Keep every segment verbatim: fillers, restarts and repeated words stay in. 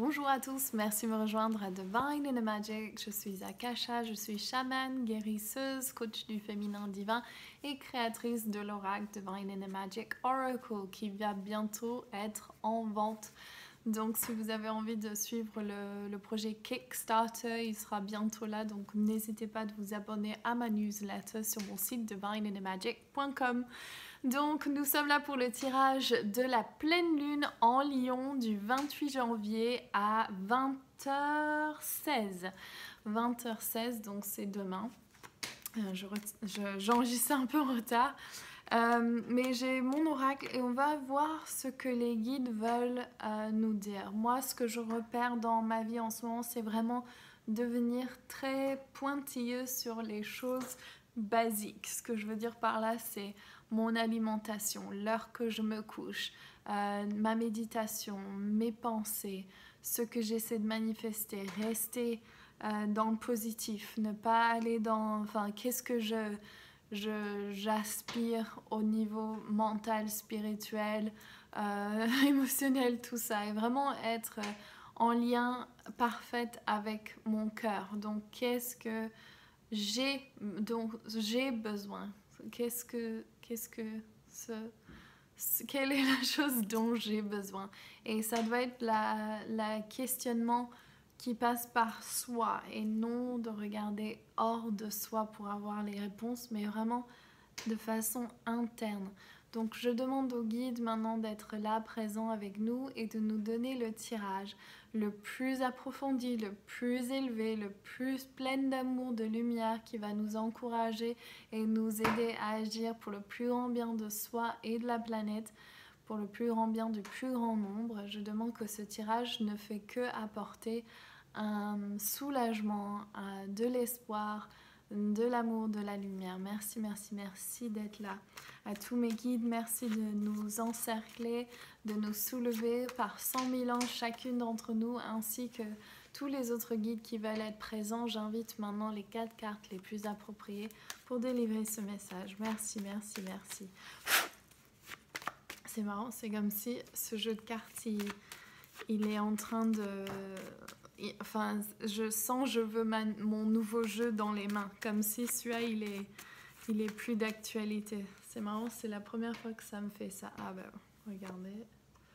Bonjour à tous, merci de me rejoindre à Divine in the Magic. Je suis Akasha, je suis chamane, guérisseuse, coach du féminin divin et créatrice de l'oracle Divine in the Magic Oracle qui va bientôt être en vente. Donc si vous avez envie de suivre le, le projet Kickstarter, il sera bientôt là. Donc n'hésitez pas de vous abonner à ma newsletter sur mon site divine in the magic point com. Donc nous sommes là pour le tirage de la pleine lune en Lion du vingt-huit janvier à vingt heures seize. vingt heures seize, donc c'est demain. Euh, je, je, j'enregistre un peu en retard. Euh, mais j'ai mon oracle et on va voir ce que les guides veulent euh, nous dire. Moi, ce que je repère dans ma vie en ce moment, c'est vraiment devenir très pointilleuse sur les choses basiques. Ce que je veux dire par là, c'est mon alimentation, l'heure que je me couche, euh, ma méditation, mes pensées, ce que j'essaie de manifester, rester euh, dans le positif, ne pas aller dans... Enfin, qu'est-ce que je... Je, j'aspire au niveau mental, spirituel, euh, émotionnel, tout ça. Et vraiment être en lien parfait avec mon cœur. Donc, qu'est-ce que j'ai, donc, j'ai besoin? Qu'est-ce que, qu'est-ce que ce, ce, quelle est la chose dont j'ai besoin? Et ça doit être la, la questionnement qui passe par soi et non de regarder hors de soi pour avoir les réponses, mais vraiment de façon interne. Donc je demande au guide maintenant d'être là, présent avec nous et de nous donner le tirage le plus approfondi, le plus élevé, le plus plein d'amour, de lumière qui va nous encourager et nous aider à agir pour le plus grand bien de soi et de la planète, pour le plus grand bien du plus grand nombre. Je demande que ce tirage ne fait que apporter un soulagement, de l'espoir, de l'amour, de la lumière. Merci, merci, merci d'être là. À tous mes guides, merci de nous encercler, de nous soulever par cent mille ans chacune d'entre nous, ainsi que tous les autres guides qui veulent être présents. J'invite maintenant les quatre cartes les plus appropriées pour délivrer ce message. Merci, merci, merci. C'est marrant, c'est comme si ce jeu de cartes, il, il est en train de... Enfin, je sens, je veux ma, mon nouveau jeu dans les mains, comme si celui-là, il est, il est plus d'actualité. C'est marrant, c'est la première fois que ça me fait ça. Ah ben, regardez.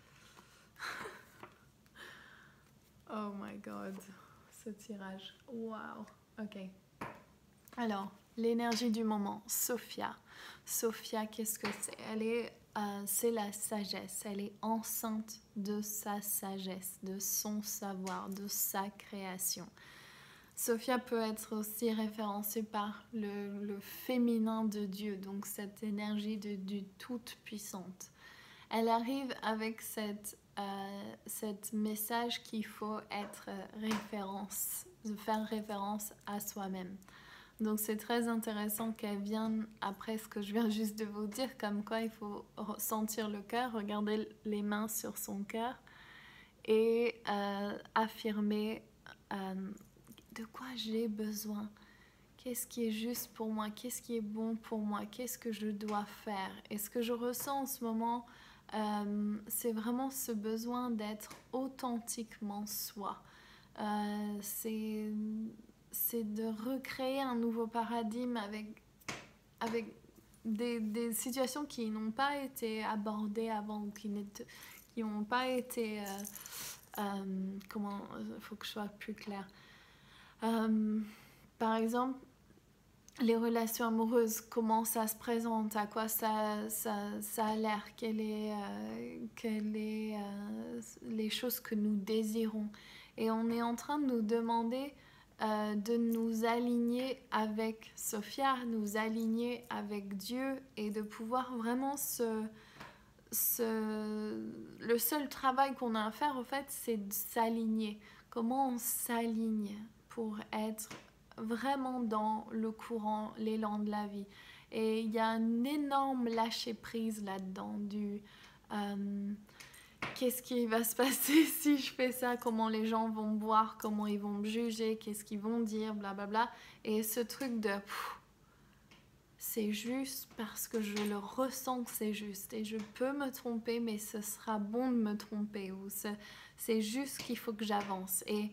Oh my god, ce tirage. Wow. Ok. Alors, l'énergie du moment, Sophia. Sophia, qu'est-ce que c'est? Elle est... Euh, c'est la sagesse, elle est enceinte de sa sagesse, de son savoir, de sa création. Sophia peut être aussi référencée par le, le féminin de Dieu, donc cette énergie de, du toute-puissante. Elle arrive avec cette, euh, cette message qu'il faut être référence, de faire référence à soi-même. Donc c'est très intéressant qu'elle vienne après ce que je viens juste de vous dire, comme quoi il faut sentir le cœur, regarder les mains sur son cœur et euh, affirmer euh, de quoi j'ai besoin, qu'est-ce qui est juste pour moi, qu'est-ce qui est bon pour moi, qu'est-ce que je dois faire. Et ce que je ressens en ce moment, euh, c'est vraiment ce besoin d'être authentiquement soi. Euh, c'est... c'est de recréer un nouveau paradigme avec, avec des, des situations qui n'ont pas été abordées avant ou qui n'ont pas été... Euh, euh, comment... Il faut que je sois plus claire. Euh, par exemple, les relations amoureuses, comment ça se présente, à quoi ça, ça, ça a l'air, quelles est, euh, quelle est euh, les choses que nous désirons. Et on est en train de nous demander... Euh, de nous aligner avec Sophia, nous aligner avec Dieu et de pouvoir vraiment se, se... Le seul travail qu'on a à faire, au fait, c'est de s'aligner. Comment on s'aligne pour être vraiment dans le courant, l'élan de la vie. Et il y a un énorme lâcher-prise là-dedans du... Euh, qu'est-ce qui va se passer si je fais ça, comment les gens vont me voir, comment ils vont me juger, qu'est-ce qu'ils vont dire, blablabla. Et ce truc de pff, c'est juste parce que je le ressens que c'est juste et je peux me tromper, mais ce sera bon de me tromper. Ou ce, c'est juste qu'il faut que j'avance. Et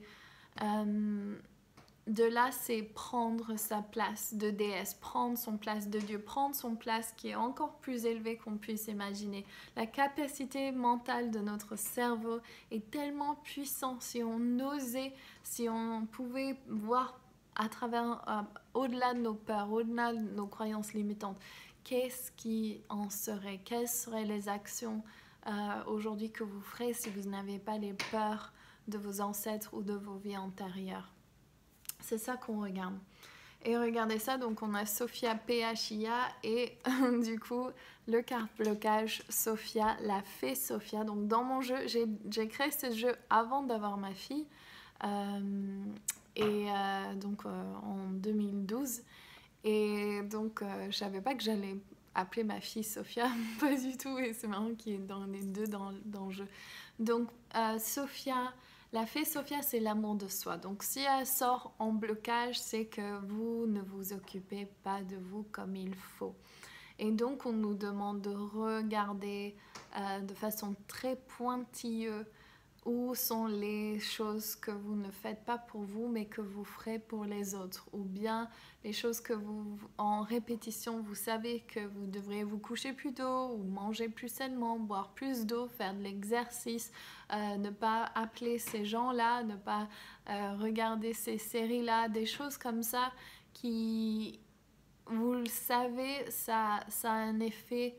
euh, de là, c'est prendre sa place de déesse, prendre son place de Dieu, prendre son place qui est encore plus élevée qu'on puisse imaginer. La capacité mentale de notre cerveau est tellement puissante. Si on osait, si on pouvait voir à travers, euh, au-delà de nos peurs, au-delà de nos croyances limitantes, qu'est-ce qui en serait? Quelles seraient les actions euh, aujourd'hui que vous ferez si vous n'avez pas les peurs de vos ancêtres ou de vos vies antérieures? C'est ça qu'on regarde. Et regardez ça, donc on a Sophia P H I A et du coup le carte blocage Sophia, la fée Sophia. Donc dans mon jeu, j'ai créé ce jeu avant d'avoir ma fille. Euh, et euh, donc euh, en deux mille douze. Et donc euh, je savais pas que j'allais appeler ma fille Sophia, pas du tout. Et c'est marrant qu'il y ait dans les deux dans, dans le jeu. Donc euh, Sophia... La fée Sophia, c'est l'amour de soi. Donc, si elle sort en blocage, c'est que vous ne vous occupez pas de vous comme il faut. Et donc, on nous demande de regarder euh, de façon très pointilleuse où sont les choses que vous ne faites pas pour vous, mais que vous ferez pour les autres. Ou bien les choses que vous, en répétition, vous savez que vous devriez vous coucher plus tôt, ou manger plus sainement, boire plus d'eau, faire de l'exercice, euh, ne pas appeler ces gens-là, ne pas euh, regarder ces séries-là, des choses comme ça qui, vous le savez, ça, ça a un effet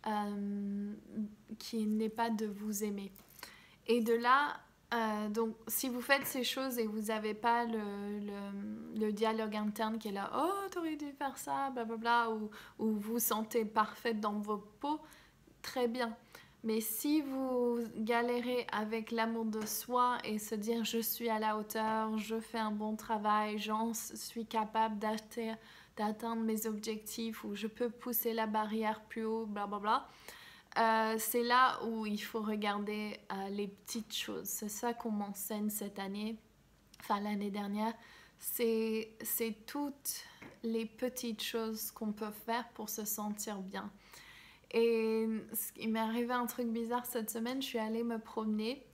euh, qui n'est pas de vous aimer. Et de là, euh, donc, si vous faites ces choses et vous n'avez pas le, le, le dialogue interne qui est là, oh, t'aurais dû faire ça, blablabla, ou, ou vous sentez parfaite dans vos peaux, très bien. Mais si vous galérez avec l'amour de soi et se dire, je suis à la hauteur, je fais un bon travail, j'en suis capable d'atteindre mes objectifs, ou je peux pousser la barrière plus haut, blablabla, Euh, c'est là où il faut regarder euh, les petites choses. C'est ça qu'on m'enseigne cette année, enfin l'année dernière. C'est, c'est toutes les petites choses qu'on peut faire pour se sentir bien. Et il m'est arrivé un truc bizarre cette semaine, je suis allée me promener.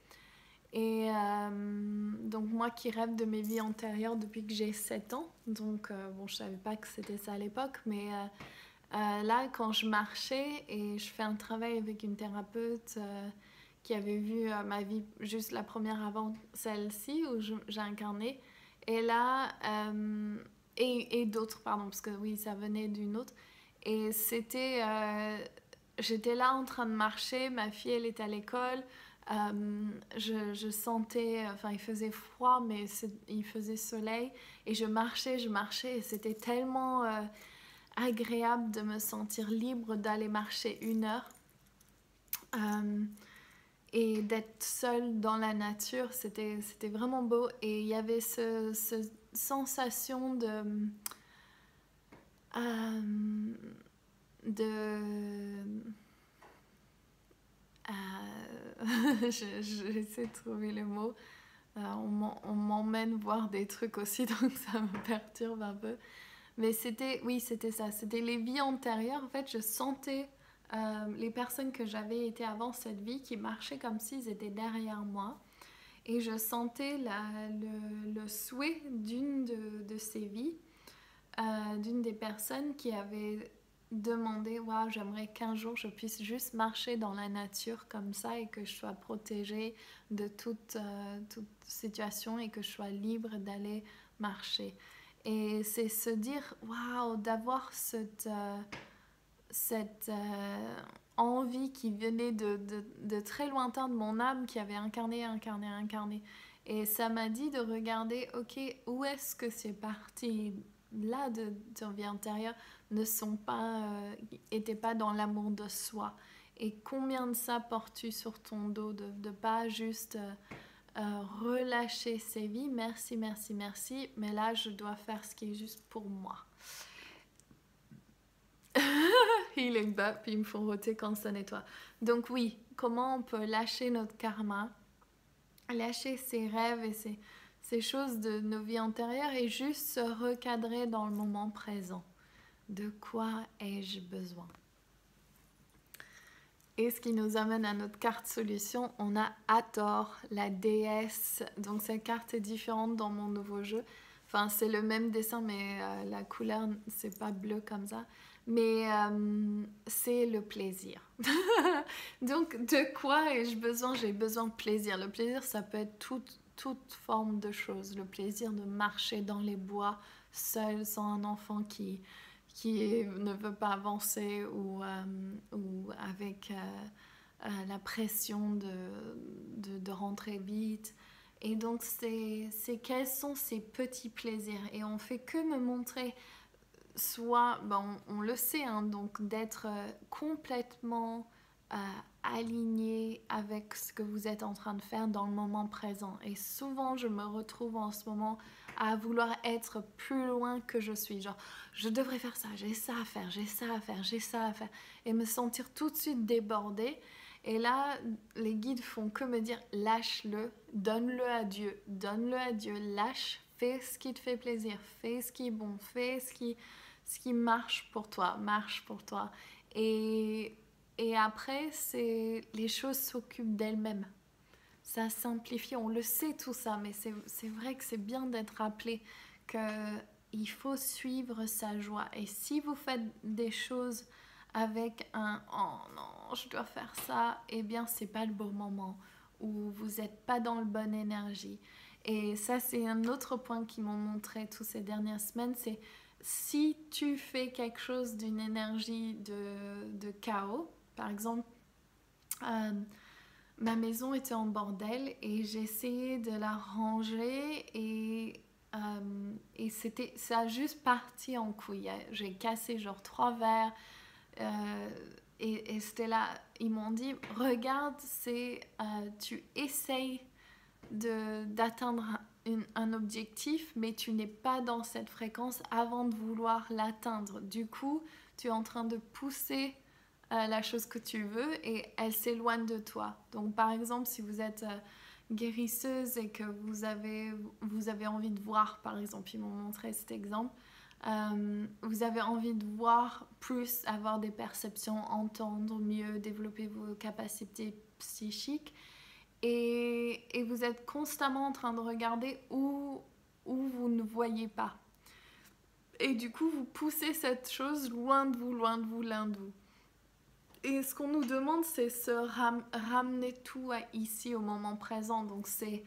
Et euh, donc moi qui rêve de mes vies antérieures depuis que j'ai sept ans, donc euh, bon, je savais pas que c'était ça à l'époque, mais... Euh, Euh, là, quand je marchais et je fais un travail avec une thérapeute euh, qui avait vu euh, ma vie juste la première avant celle-ci où j'ai incarné, et là, euh, et, et d'autres, pardon, parce que oui, ça venait d'une autre, et c'était, euh, j'étais là en train de marcher, ma fille, elle est à l'école, euh, je, je sentais, enfin, il faisait froid, mais il faisait soleil, et je marchais, je marchais, et c'était tellement... Euh, agréable de me sentir libre d'aller marcher une heure euh, et d'être seule dans la nature. C'était, c'était vraiment beau et il y avait cette ce sensation de... Euh, de... Euh, j'essaie de trouver le mot. Euh, on m'emmène voir des trucs aussi, donc ça me perturbe un peu. Mais c'était, oui, c'était ça. C'était les vies antérieures. En fait, je sentais euh, les personnes que j'avais été avant cette vie qui marchaient comme s'ils étaient derrière moi. Et je sentais la, le, le souhait d'une de, de ces vies, euh, d'une des personnes qui avait demandé, waouh, j'aimerais qu'un jour je puisse juste marcher dans la nature comme ça et que je sois protégée de toute, euh, toute situation et que je sois libre d'aller marcher. Et c'est se dire, waouh, d'avoir cette, euh, cette euh, envie qui venait de, de, de très lointain de mon âme, qui avait incarné, incarné, incarné. Et ça m'a dit de regarder, ok, où est-ce que ces parties là de ton vie antérieure ne sont pas, euh, étaient pas dans l'amour de soi. Et combien de ça portes-tu sur ton dos, de ne pas juste... Euh, Euh, relâcher ses vies, merci, merci, merci, mais là je dois faire ce qui est juste pour moi. Healing back, puis ils me font roter quand ça nettoie. Donc oui, comment on peut lâcher notre karma, lâcher ses rêves et ses, ces choses de nos vies antérieures et juste se recadrer dans le moment présent. De quoi ai-je besoin? Et ce qui nous amène à notre carte solution, on a Hathor, la déesse. Donc cette carte est différente dans mon nouveau jeu. Enfin, c'est le même dessin, mais euh, la couleur, c'est pas bleu comme ça. Mais euh, c'est le plaisir. Donc, de quoi ai-je besoin? J'ai besoin de plaisir. Le plaisir, ça peut être toute, toute forme de choses. Le plaisir de marcher dans les bois, seul, sans un enfant qui, qui ne veut pas avancer ou, euh, ou avec euh, euh, la pression de, de, de rentrer vite. Et donc, c'est, c'est quels sont ces petits plaisirs? Et on fait que me montrer, soit, ben, on, on le sait, hein, donc d'être euh, complètement euh, aligné avec ce que vous êtes en train de faire dans le moment présent. Et souvent, je me retrouve en ce moment à vouloir être plus loin que je suis. Genre, je devrais faire ça, j'ai ça à faire, j'ai ça à faire, j'ai ça à faire. Et me sentir tout de suite débordée. Et là, les guides font que me dire, lâche-le, donne-le à Dieu, donne-le à Dieu, lâche, fais ce qui te fait plaisir, fais ce qui est bon, fais ce qui, ce qui marche pour toi, marche pour toi. Et, et après, c'est, les choses s'occupent d'elles-mêmes. Ça simplifie, on le sait tout ça, mais c'est, c'est vrai que c'est bien d'être rappelé qu'il faut suivre sa joie. Et si vous faites des choses avec un « oh non, je dois faire ça », eh bien, c'est pas le bon moment, ou vous n'êtes pas dans le bonne énergie. Et ça, c'est un autre point qu'ils m'ont montré toutes ces dernières semaines, c'est si tu fais quelque chose d'une énergie de, de chaos, par exemple, euh, ma maison était en bordel et j'ai essayé de la ranger et, euh, et c'était, ça a juste parti en couille. J'ai cassé genre trois verres euh, et, et c'était là, ils m'ont dit, regarde, c'est, euh, tu essayes de, d'atteindre une, un objectif, mais tu n'es pas dans cette fréquence avant de vouloir l'atteindre. Du coup, tu es en train de pousser euh, la chose que tu veux et elle s'éloigne de toi. Donc, par exemple, si vous êtes euh, guérisseuse et que vous avez, vous avez envie de voir, par exemple, ils m'ont montré cet exemple, euh, vous avez envie de voir plus, avoir des perceptions, entendre mieux, développer vos capacités psychiques. Et, et vous êtes constamment en train de regarder où, où vous ne voyez pas. Et du coup, vous poussez cette chose loin de vous, loin de vous, loin de vous. Et ce qu'on nous demande, c'est se ram- ramener tout à ici, au moment présent. Donc c'est,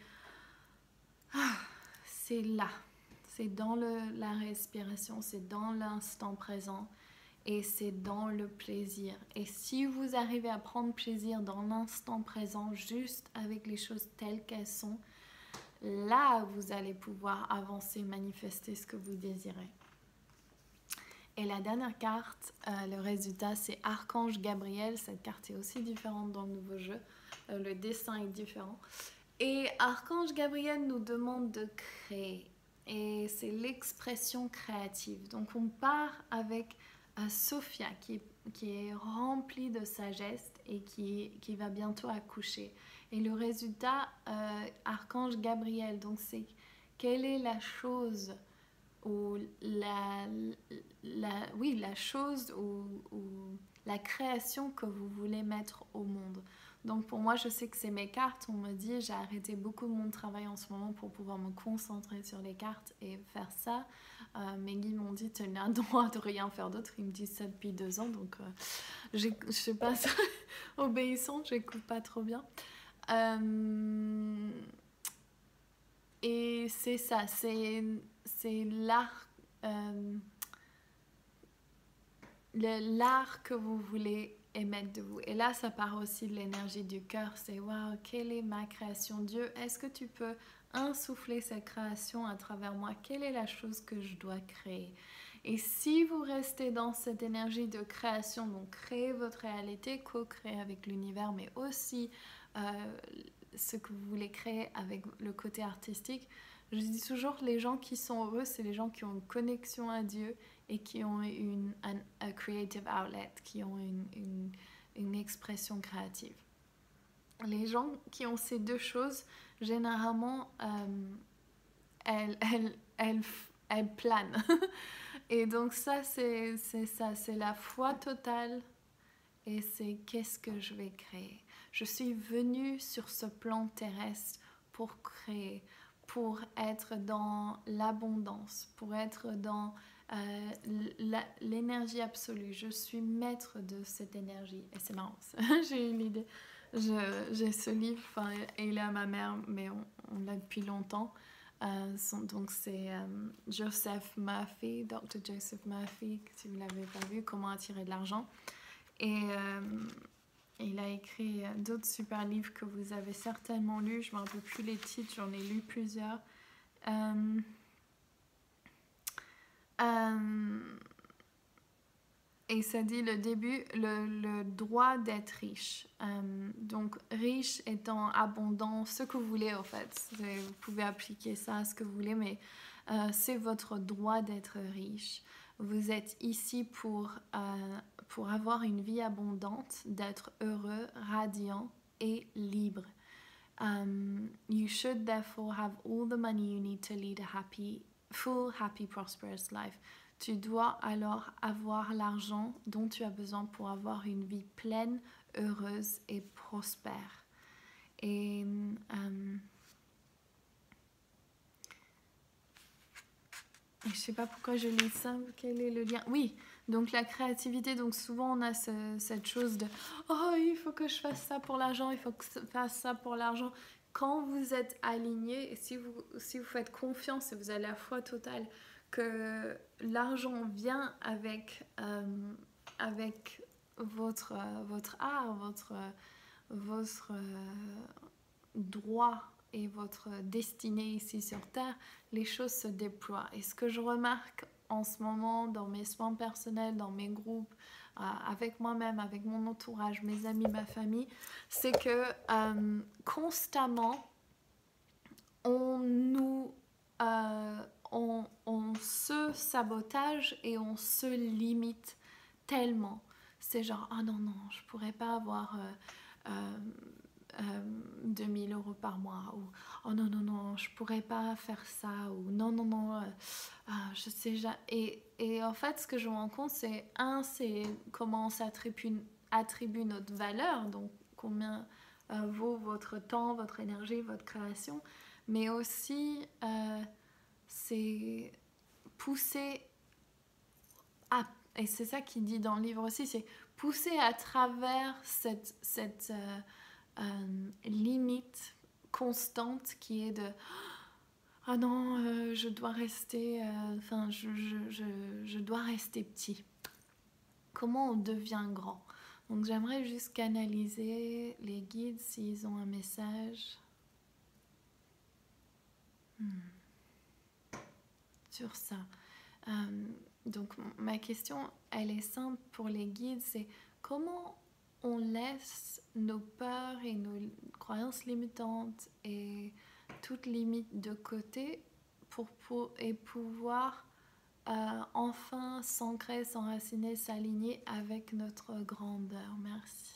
ah, c'est là. C'est dans le, la respiration, c'est dans l'instant présent. Et c'est dans le plaisir. Et si vous arrivez à prendre plaisir dans l'instant présent, juste avec les choses telles qu'elles sont, là, vous allez pouvoir avancer, manifester ce que vous désirez. Et la dernière carte, euh, le résultat, c'est Archange Gabriel. Cette carte est aussi différente dans le nouveau jeu. Euh, le dessin est différent. Et Archange Gabriel nous demande de créer. Et c'est l'expression créative. Donc on part avec euh, Sophia qui, qui est remplie de sagesse et qui, qui va bientôt accoucher. Et le résultat, euh, Archange Gabriel, donc c'est quelle est la chose ou la, la, oui, la chose ou, ou la création que vous voulez mettre au monde. Donc pour moi, je sais que c'est mes cartes. On me dit, j'ai arrêté beaucoup de mon travail en ce moment pour pouvoir me concentrer sur les cartes et faire ça. Euh, mes guides m'ont dit, tu n'as le droit de rien faire d'autre. Ils me disent ça depuis deux ans, donc euh, je ne suis pas obéissante, j'écoute pas trop bien. Euh, et c'est ça, c'est, c'est l'art, euh, le, l'art que vous voulez émettre de vous. Et là, ça part aussi de l'énergie du cœur. C'est waouh, quelle est ma création? Dieu, est-ce que tu peux insuffler cette création à travers moi? Quelle est la chose que je dois créer? Et si vous restez dans cette énergie de création, donc créer votre réalité, co-créer avec l'univers, mais aussi euh, ce que vous voulez créer avec le côté artistique, je dis toujours, les gens qui sont heureux, c'est les gens qui ont une connexion à Dieu et qui ont une un, a creative outlet, qui ont une, une, une expression créative. Les gens qui ont ces deux choses, généralement, euh, elles, elles, elles, elles planent. Et donc ça, c'est, c'est ça, c'est la foi totale et c'est qu'est-ce que je vais créer. Je suis venue sur ce plan terrestre pour créer, pour être dans l'abondance, pour être dans euh, l'énergie absolue. Je suis maître de cette énergie. Et c'est marrant, j'ai eu l'idée. J'ai ce livre, enfin, il est à ma mère, mais on, on l'a depuis longtemps. Euh, son, donc c'est euh, Joseph Murphy, docteur Joseph Murphy, si vous ne l'avez pas vu, Comment attirer de l'argent. Et euh, il a écrit d'autres super livres que vous avez certainement lus. Je ne me rappelle plus les titres, j'en ai lu plusieurs. Euh, euh, et ça dit le début, le, le droit d'être riche. Euh, donc riche étant abondant, ce que vous voulez en fait. Vous pouvez appliquer ça à ce que vous voulez, mais euh, c'est votre droit d'être riche. Vous êtes ici pour, euh, pour avoir une vie abondante, d'être heureux, radiant et libre. Um, you should therefore have all the money you need to lead a happy, full, happy, prosperous life. Tu dois alors avoir l'argent dont tu as besoin pour avoir une vie pleine, heureuse et prospère. Et um, je ne sais pas pourquoi je lis ça, quel est le lien? Oui, donc la créativité, donc souvent on a ce, cette chose de « Oh, il faut que je fasse ça pour l'argent, il faut que je fasse ça pour l'argent ». Quand vous êtes aligné, et si vous, si vous faites confiance et vous avez la foi totale que l'argent vient avec, euh, avec votre, votre art, votre, votre euh, droit et votre destinée ici sur Terre, les choses se déploient. Et ce que je remarque en ce moment dans mes soins personnels, dans mes groupes, euh, avec moi-même, avec mon entourage, mes amis, ma famille, c'est que euh, constamment, on nous... Euh, on, on se sabotage et on se limite tellement. C'est genre, ah oh non, non, je pourrais pas avoir... Euh, euh, Euh, deux mille euros par mois, ou oh non non non je pourrais pas faire ça, ou non non non euh, ah, je sais jamais. Et, et en fait ce que je me rends compte, c'est un, c'est comment on s'attribue attribue notre valeur, donc combien euh, vaut votre temps, votre énergie, votre création, mais aussi euh, c'est pousser à, et c'est ça qu'il dit dans le livre aussi, c'est pousser à travers cette, cette euh, Euh, limite constante qui est de ah non euh, je dois rester enfin euh, je, je, je, je dois rester petit. Comment on devient grand? Donc j'aimerais juste canaliser les guides s'ils ont un message hmm. sur ça. Euh, donc ma question elle est simple pour les guides, c'est comment on laisse nos peurs et nos croyances limitantes et toutes limites de côté pour, pour, et pouvoir euh, enfin s'ancrer, s'enraciner, s'aligner avec notre grandeur. Merci.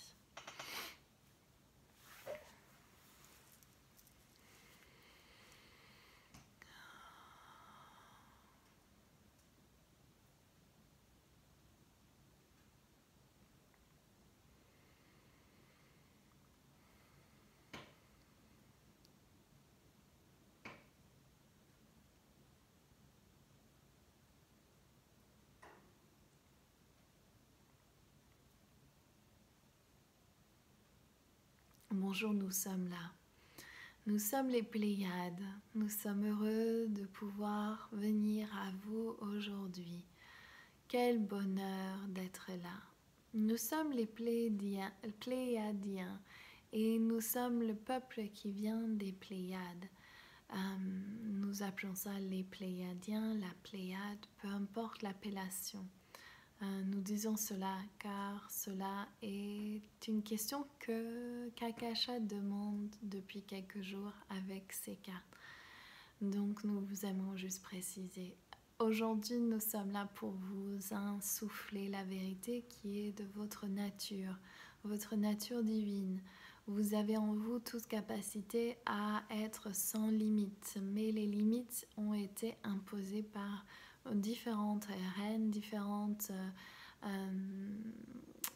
Bonjour, nous sommes là. Nous sommes les Pléiades. Nous sommes heureux de pouvoir venir à vous aujourd'hui. Quel bonheur d'être là. Nous sommes les Pléiadiens, Pléiadiens et nous sommes le peuple qui vient des Pléiades. Euh, nous appelons ça les Pléiadiens, la Pléiade, peu importe l'appellation. Euh, nous disons cela car cela est une question que Kakasha demande depuis quelques jours avec ses cartes. Donc nous vous aimons juste préciser. Aujourd'hui, nous sommes là pour vous insuffler la vérité qui est de votre nature, votre nature divine. Vous avez en vous toute capacité à être sans limite, mais les limites ont été imposées par différentes reines, différentes euh,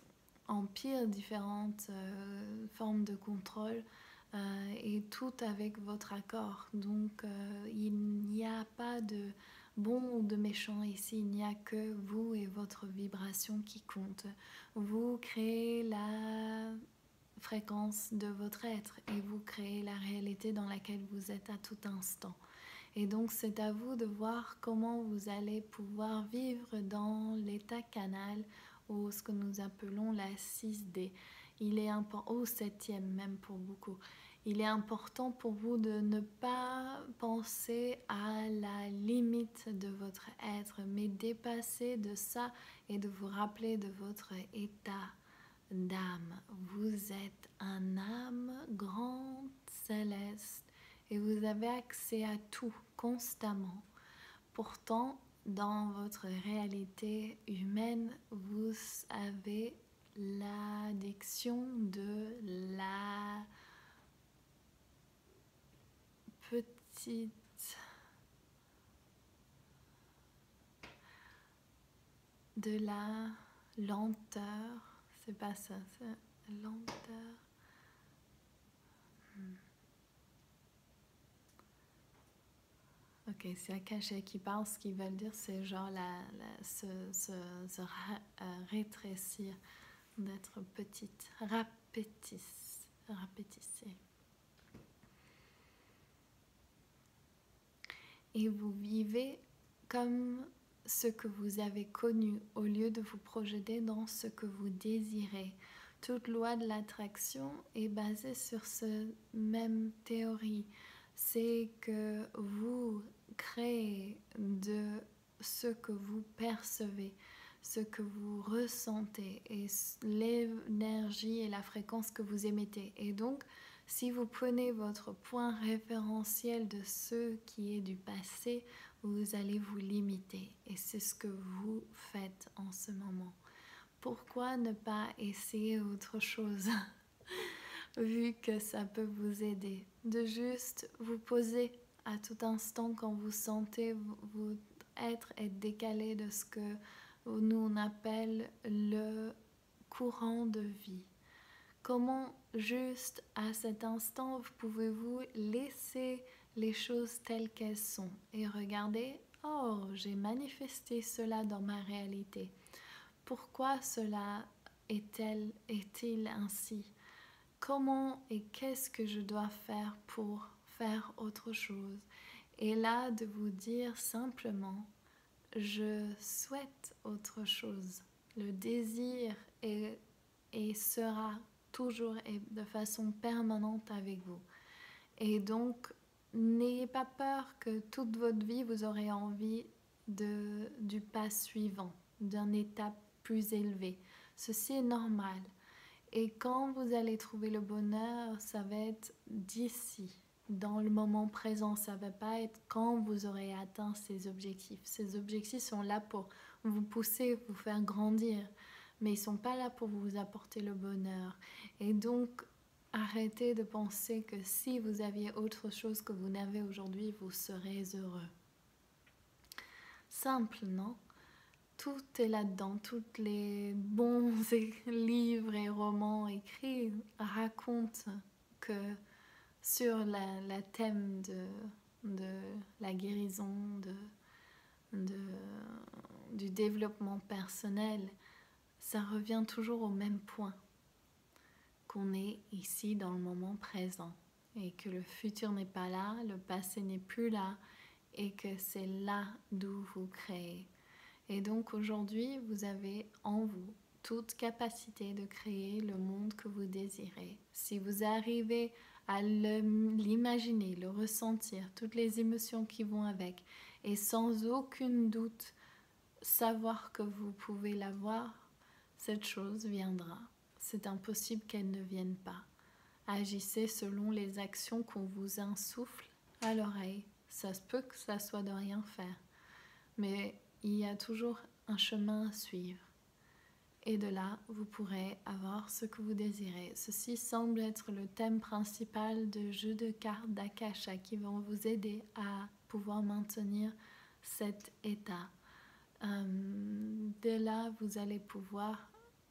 empire, différentes euh, formes de contrôle, euh, et tout avec votre accord. Donc euh, il n'y a pas de bon ou de méchant ici, il n'y a que vous et votre vibration qui compte. Vous créez la fréquence de votre être et vous créez la réalité dans laquelle vous êtes à tout instant. Et donc c'est à vous de voir comment vous allez pouvoir vivre dans l'état canal, ou ce que nous appelons la six D. Il est important, au septième même pour beaucoup. Il est important pour vous de ne pas penser à la limite de votre être, mais dépasser de ça et de vous rappeler de votre état d'âme. Vous êtes un âme grande, céleste, et vous avez accès à tout constamment. Pourtant, dans votre réalité humaine, vous avez l'addiction de la petite de la lenteur. C'est pas ça, c'est lenteur. Hmm. Ok, c'est Akasha qui parle, ce qu'ils veulent dire, c'est genre la, la, se, se, se ra, euh, rétrécir, d'être petite, rapétisse, rapétisser. Et vous vivez comme ce que vous avez connu au lieu de vous projeter dans ce que vous désirez. Toute loi de l'attraction est basée sur cette même théorie. C'est que vous créez de ce que vous percevez, ce que vous ressentez et l'énergie et la fréquence que vous émettez. Et donc, si vous prenez votre point référentiel de ce qui est du passé, vous allez vous limiter. Et c'est ce que vous faites en ce moment. Pourquoi ne pas essayer autre chose vu que ça peut vous aider? De juste vous poser à tout instant quand vous sentez vous être, être décalé de ce que nous on appelle le courant de vie. Comment juste à cet instant pouvez-vous laisser les choses telles qu'elles sont et regarder, oh, j'ai manifesté cela dans ma réalité. Pourquoi cela est-elle, est-il ainsi? Comment et qu'est-ce que je dois faire pour faire autre chose? Et là, de vous dire simplement, je souhaite autre chose. Le désir est, et sera toujours et de façon permanente avec vous. Et donc, n'ayez pas peur que toute votre vie, vous aurez envie de, du pas suivant, d'un état plus élevé. Ceci est normal. Et quand vous allez trouver le bonheur, ça va être d'ici, dans le moment présent. Ça ne va pas être quand vous aurez atteint ces objectifs. Ces objectifs sont là pour vous pousser, vous faire grandir. Mais ils ne sont pas là pour vous apporter le bonheur. Et donc, arrêtez de penser que si vous aviez autre chose que vous n'avez aujourd'hui, vous serez heureux. Simple, non? Tout est là-dedans. Tous les bons livres et romans écrits racontent que sur la, la thème de, de la guérison, de, de, du développement personnel, ça revient toujours au même point, qu'on est ici dans le moment présent et que le futur n'est pas là, le passé n'est plus là et que c'est là d'où vous créez. Et donc aujourd'hui, vous avez en vous toute capacité de créer le monde que vous désirez. Si vous arrivez à l'imaginer, le, le ressentir, toutes les émotions qui vont avec, et sans aucun doute savoir que vous pouvez l'avoir, cette chose viendra. C'est impossible qu'elle ne vienne pas. Agissez selon les actions qu'on vous insuffle à l'oreille. Ça se peut que ça soit de rien faire. Mais il y a toujours un chemin à suivre. Et de là, vous pourrez avoir ce que vous désirez. Ceci semble être le thème principal de jeux de cartes d'Akasha qui vont vous aider à pouvoir maintenir cet état. Euh, de là, vous allez pouvoir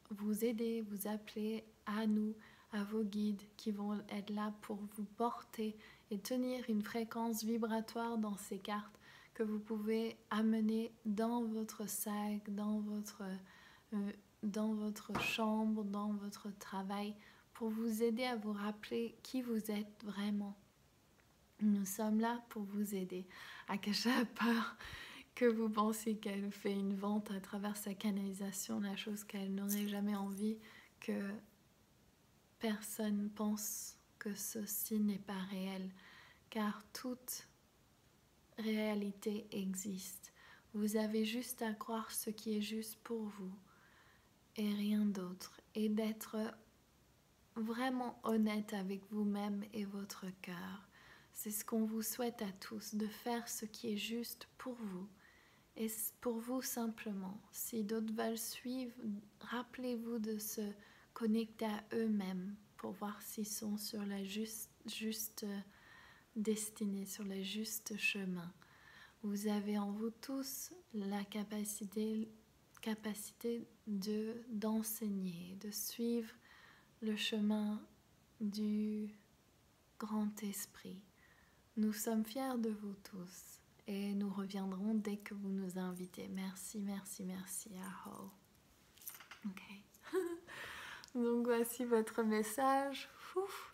vous aider, vous appeler à nous, à vos guides qui vont être là pour vous porter et tenir une fréquence vibratoire dans ces cartes que vous pouvez amener dans votre sac, dans votre, euh, dans votre chambre, dans votre travail, pour vous aider à vous rappeler qui vous êtes vraiment. Nous sommes là pour vous aider. Akasha a peur que vous pensiez qu'elle fait une vente à travers sa canalisation, la chose qu'elle n'aurait jamais envie que personne pense que ceci n'est pas réel, car toute réalité existe. Vous avez juste à croire ce qui est juste pour vous et rien d'autre, et d'être vraiment honnête avec vous-même et votre cœur. C'est ce qu'on vous souhaite à tous, de faire ce qui est juste pour vous. Et pour vous simplement, si d'autres veulent suivre, rappelez-vous de se connecter à eux-mêmes pour voir s'ils sont sur la juste, juste destinée, sur le juste chemin. Vous avez en vous tous la capacité, capacité de, d'enseigner, de suivre le chemin du grand esprit. Nous sommes fiers de vous tous et nous reviendrons dès que vous nous invitez. Merci, merci, merci. Aho. Ok. Donc voici votre message. Ouf.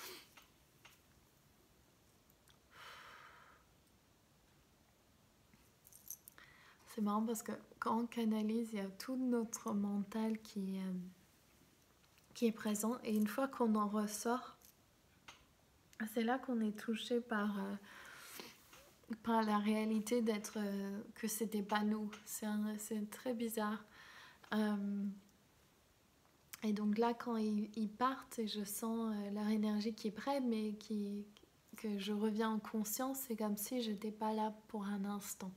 C'est marrant parce que quand on canalise, il y a tout notre mental qui, euh, qui est présent. Et une fois qu'on en ressort, c'est là qu'on est touché par, euh, par la réalité d'être euh, que c'était pas nous. C'est, un, c'est très bizarre. Euh, et donc là, quand ils, ils partent et je sens euh, leur énergie qui est prête, mais qui, que je reviens en conscience, c'est comme si j'étais pas là pour un instant.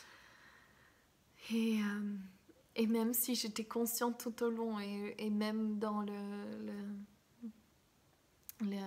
Et, euh, et même si j'étais consciente tout au long, et, et même dans le, le, le,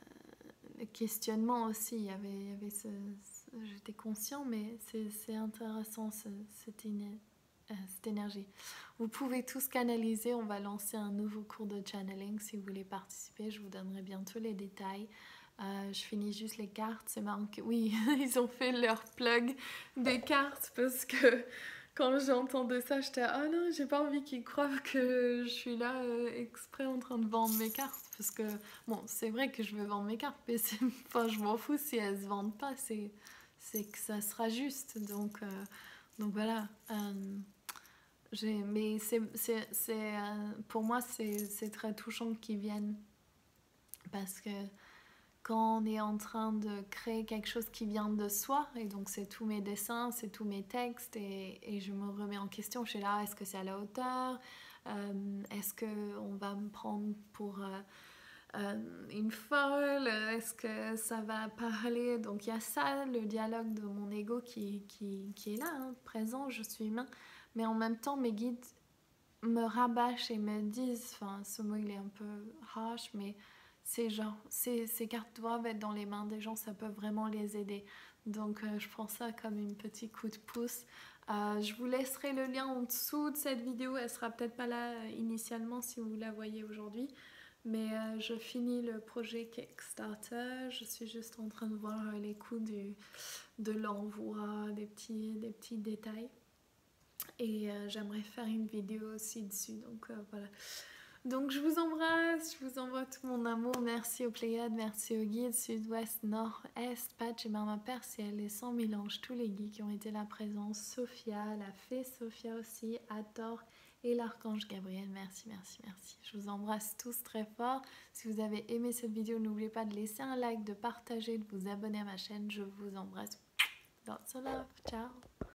le questionnement aussi, il y avait, il y avait ce, ce, j'étais conscient, mais c'est, c'est intéressant ce, cette, éner, euh, cette énergie. Vous pouvez tous canaliser, on va lancer un nouveau cours de channeling. Si vous voulez participer, je vous donnerai bientôt les détails. Euh, je finis juste les cartes, c'est marrant que oui, ils ont fait leur plug des cartes parce que quand j'entendais ça, j'étais ah oh non, j'ai pas envie qu'ils croient que je suis là euh, exprès en train de vendre mes cartes parce que bon, c'est vrai que je veux vendre mes cartes, mais c'est, enfin, je m'en fous si elles se vendent pas, c'est, c'est que ça sera juste. Donc, euh, donc voilà. Euh, j'ai, mais c'est, c'est, c'est, euh, pour moi, c'est, c'est très touchant qu'ils viennent parce que quand on est en train de créer quelque chose qui vient de soi, et donc c'est tous mes dessins, c'est tous mes textes, et, et je me remets en question, je suis là, est-ce que c'est à la hauteur, euh, est-ce qu'on va me prendre pour euh, euh, une folle, est-ce que ça va parler, donc il y a ça, le dialogue de mon ego qui, qui, qui est là, hein, présent, je suis humain, mais en même temps mes guides me rabâchent et me disent, enfin ce mot il est un peu harsh, mais c'est genre, ces, ces cartes doivent être dans les mains des gens, ça peut vraiment les aider. Donc euh, je prends ça comme une petit coup de pouce. Euh, je vous laisserai le lien en dessous de cette vidéo, elle sera peut-être pas là euh, initialement si vous la voyez aujourd'hui. Mais euh, je finis le projet Kickstarter, je suis juste en train de voir euh, les coûts du, de l'envoi, des petits, des petits détails. Et euh, j'aimerais faire une vidéo aussi dessus, donc euh, voilà. Donc je vous embrasse, je vous envoie tout mon amour, merci aux Pléiades, merci aux guides sud-ouest, nord-est, Patch et Mama Perciel, les cent mille anges, tous les guides qui ont été là présents, Sophia, la fée Sophia aussi, Hathor et l'archange Gabriel, merci, merci, merci. Je vous embrasse tous très fort. Si vous avez aimé cette vidéo, n'oubliez pas de laisser un like, de partager, de vous abonner à ma chaîne, je vous embrasse. Lots of love, ciao.